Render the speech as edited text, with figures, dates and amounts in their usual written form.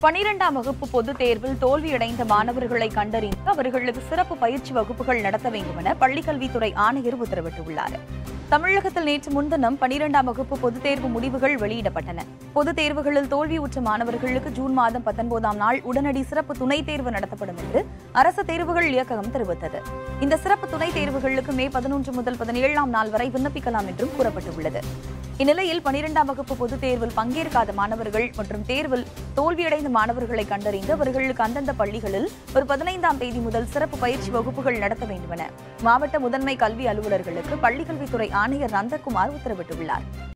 12ஆம் வகுப்பு பொதுத் தேர்வில் தோல்வியடைந்த மாணவர்களை கண்டறிந்து அவர்களுக்கு சிறப்பு பயிற்சி வகுப்புகள் நடத்த வேண்டும் என பள்ளிக்கல்வித்துறை ஆணையர் உத்தரவிட்டுள்ளார். தமிழகத்தில் நேற்று முன்தினம் 12ஆம் வகுப்பு பொதுத் தேர்வு முடிவுகள் வெளியிடப்பட்டன. பொதுத் தேர்வுகளில் தோல்வியுற்ற மாணவர்களுக்கு ஜூன் மாதம் 19ஆம் நாள் உடனடி சிறப்பு துணைத் தேர்வு நடத்தப்படும் என்று அரசு தேர்வுகள் இயக்ககம் தெரிவித்தது. இந்த சிறப்பு துணைத் தேர்வுகளுக்கு மே 11 முதல் 17ஆம் நாள் வரை விண்ணப்பிக்கலாம் என்றும் கூறப்பட்டுள்ளது. இந்நிலையில் 12ஆம் வகுப்பு பொதுத் தேர்வில் பங்கேற்காத மாணவர்கள் மற்றும் தேர்வில் தோல்வியடைந்த மாணவர்களை கண்டறிந்து அவர்களுக்கு அந்தந்த பள்ளிகளில் ஒரு 15ஆம் தேதி முதல் சிறப்பு பயிற்சி வகுப்புகள் நடத்த வேண்டும் என மாவட்ட முதன்மை கல்வி அலுவலர்களுக்கு பள்ளிக்கல்வித்துறை ஆணையர் நந்தகுமார் உத்தரவிட்டுள்ளார்.